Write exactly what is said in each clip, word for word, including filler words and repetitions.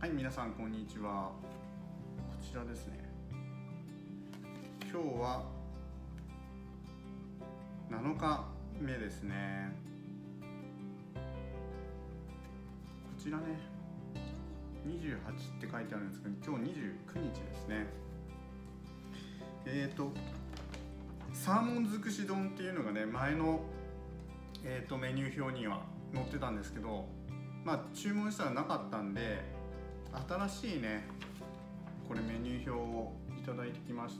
はい、皆さんこんにちは。こちらですね。今日はなのかめですね。こちらね、にじゅうはちって書いてあるんですけど、今日にじゅうくにちですね。えーとサーモン尽くし丼っていうのがね、前の、えーとメニュー表には載ってたんですけど、まあ注文したらなかったんで、新しいねこれメニュー表をいただいてきました。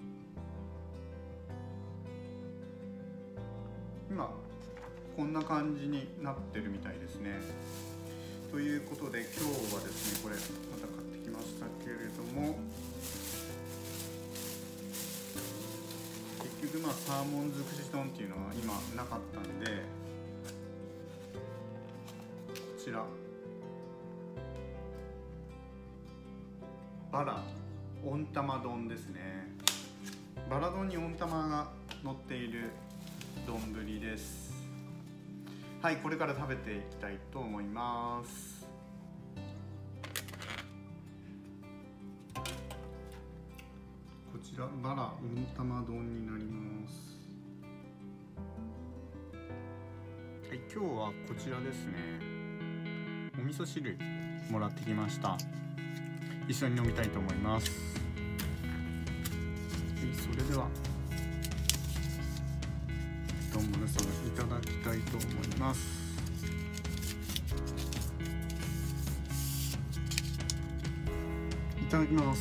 今こんな感じになってるみたいですね。ということで今日はですね、これまた買ってきましたけれども、結局まあサーモン尽くし丼っていうのは今なかったんで、こちらバラ温玉丼ですね。バラ丼に温玉が乗っている丼です。はい、これから食べていきたいと思います。こちらバラ温玉丼になります。はい、今日はこちらですね、お味噌汁もらってきました。一緒に飲みたいと思います。はい、それでは丼ものさんいただきたいと思います。いただきます。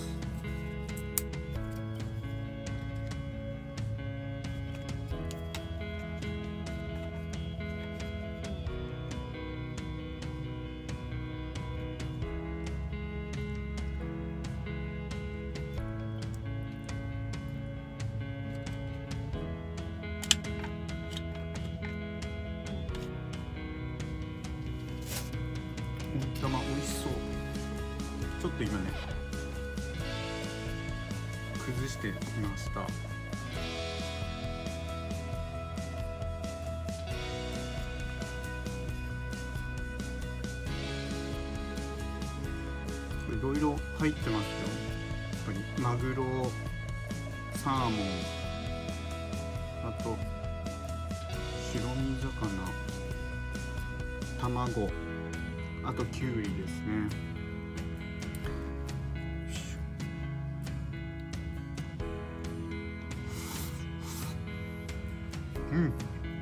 温玉美味しそう。ちょっと今ね崩してみました。これいろいろ入ってますよ。やっぱりマグロ、サーモン、あと白身魚、卵、あときゅうりですね。うん。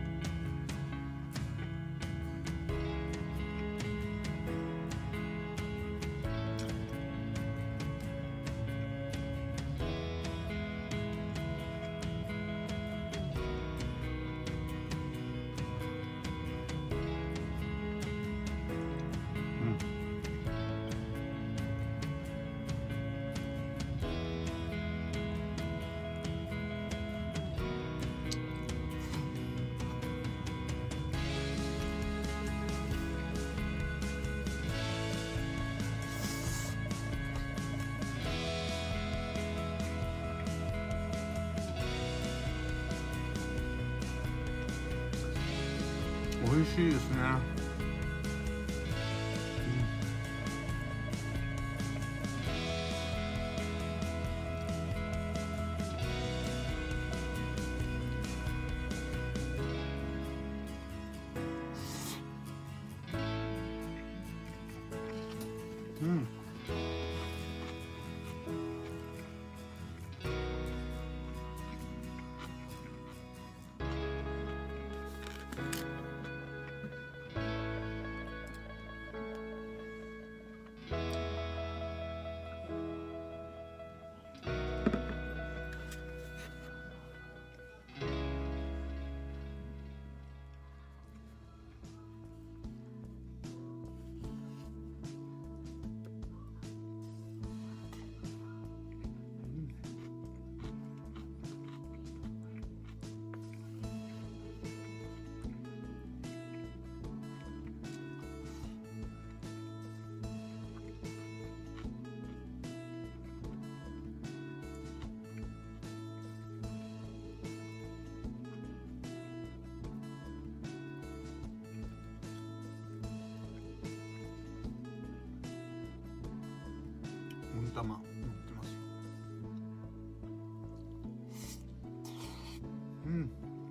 美味しいですね。うん。うん玉乗ってますよ。うん。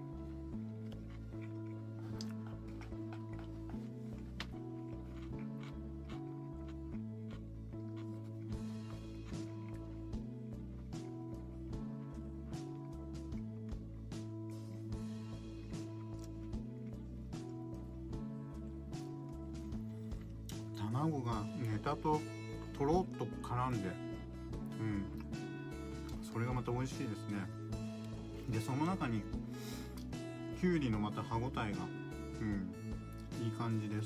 卵がネタととろっと絡んで、うん、それがまた美味しいですね。でその中にきゅうりのまた歯ごたえが、うん、いい感じです。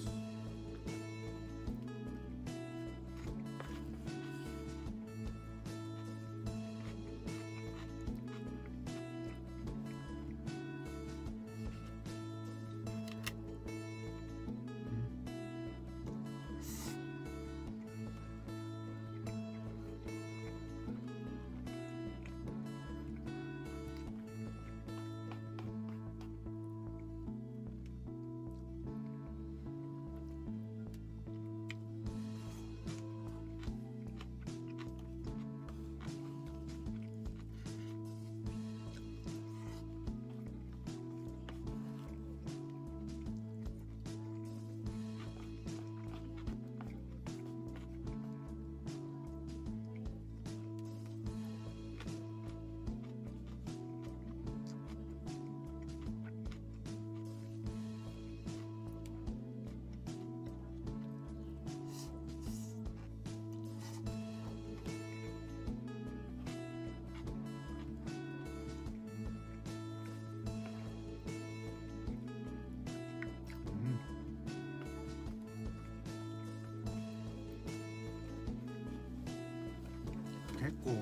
結構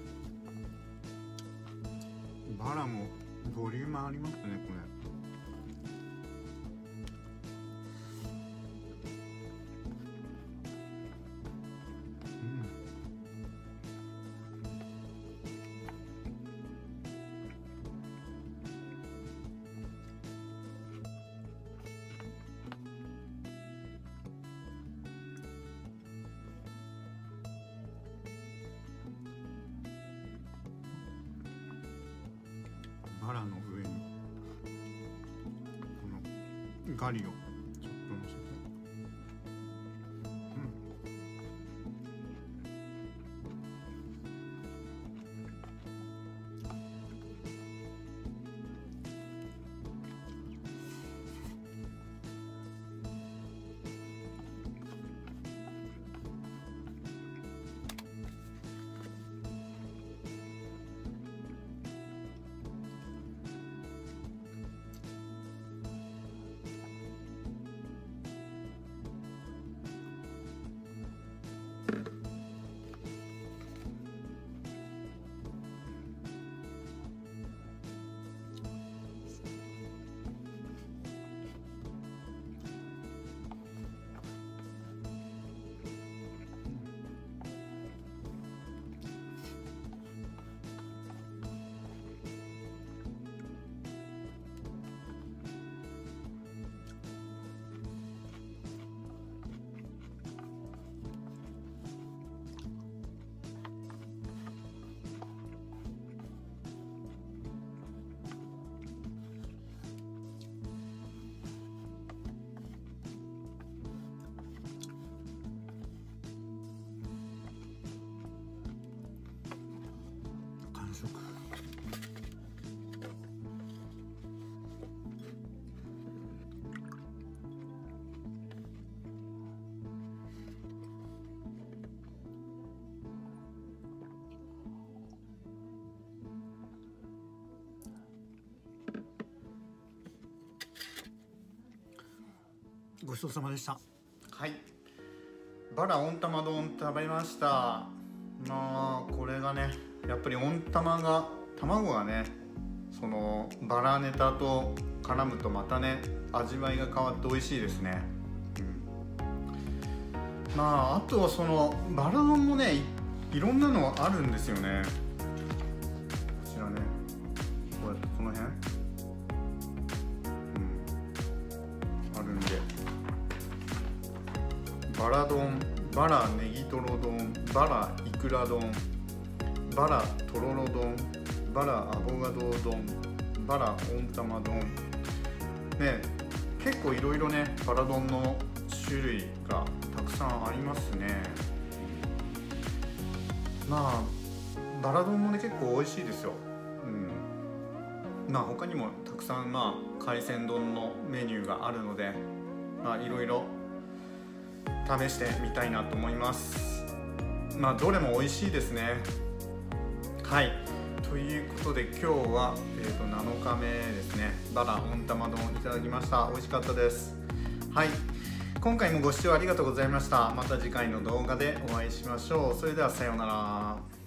バラもボリュームありますねこれ。バラの上にこのガリをちょっと乗せて、完食。ごちそうさまでした。はい、バラ温玉丼食べました。まあこれがねやっぱり温玉が卵がねそのバラネタと絡むとまたね味わいが変わって美味しいですね。うん、まああとはそのバラ丼もね い, いろんなのあるんですよね。こちらねこうやってこの辺、うん、あるんでバラ丼、バラネギトロ丼、バライくら丼、バラとろろ丼、バラアボカド丼、バラ温玉丼ね、結構いろいろねバラ丼の種類がたくさんありますね。まあバラ丼もね結構美味しいですよ。うん、まあ他にもたくさんまあ海鮮丼のメニューがあるので、まあいろいろ試してみたいなと思います。まあどれも美味しいですね。はい、ということで今日は、えー、となのかめですね、バラ温玉丼いただきました。美味しかったです。はい、今回もご視聴ありがとうございました。また次回の動画でお会いしましょう。それではさようなら。